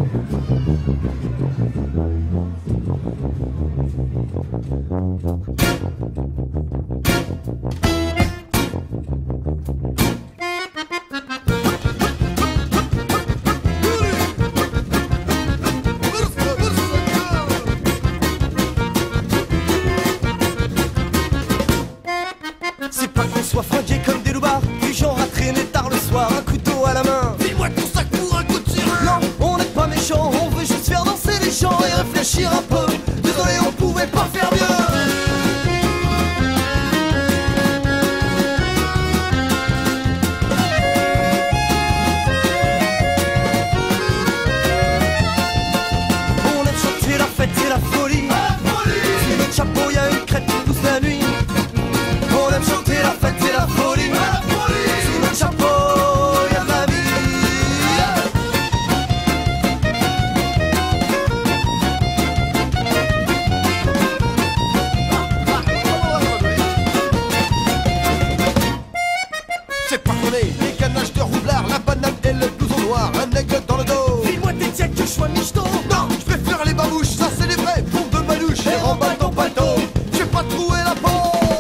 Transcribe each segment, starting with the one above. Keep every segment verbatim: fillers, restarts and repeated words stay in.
C'est pas qu'on soit fringués comme des loupards, du genre à traîner tard le soir, un couteau à la main. Dis-moi ton sac pour un coup de tir. Non, on n'est pas méchants, on veut juste faire danser les gens et réfléchir un peu. Désolé, on pouvait pas faire mieux. On aime chanter la fête et la folie. Sous notre chapeau, y a une crête qui pousse la nuit. On aime chanter la fête et la folie. Sous notre chapeau, y a de la vie. C'est pas qu'on est les ganaches de roublard, la banane et le blouson noir, un aigle dans le dos. File-moi tes tiens que je sois michto. Non, je préfère les babouches, ça c'est les vrais pompes de manouche. Et remballe ton paletot, j'ai pas trouvé la peau.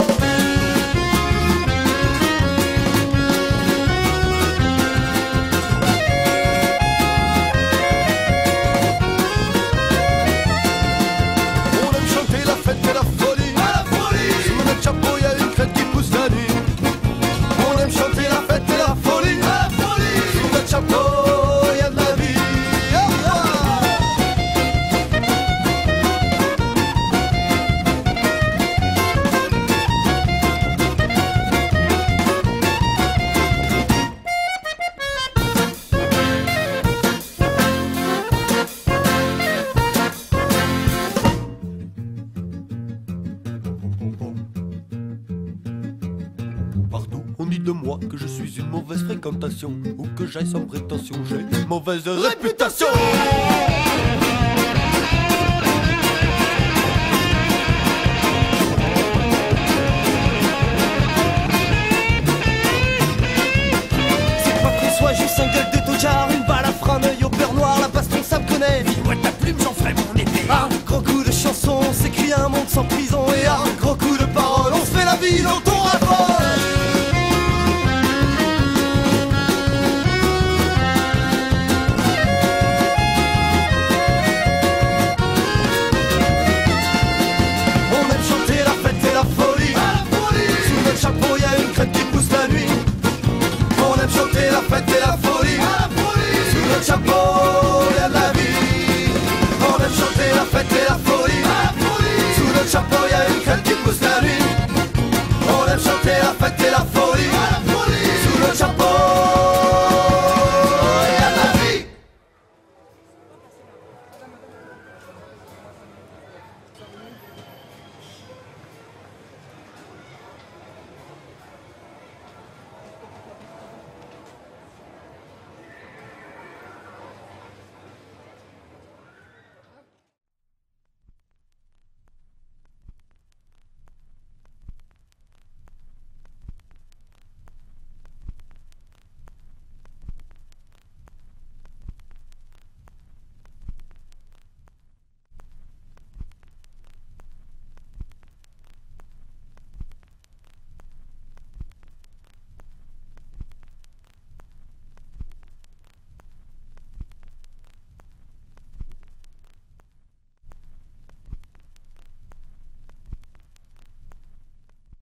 On aime chanter la fête et la folie. Sous notre chapeau y a une crête qui pousse la nuit. On aime chanter la fête et la folie. Sous notre chapeau y a de la vie. Partout, on dit de moi que je suis une mauvaise fréquentation, ou que j'aille sans prétention, j'ai une mauvaise réputation. C'est pas qu'on soit juste un gueule de tocard, une balle à frein, un œil au beurre noir, la baston ça me connaît. Dis-moi ta plume, j'en ferai mon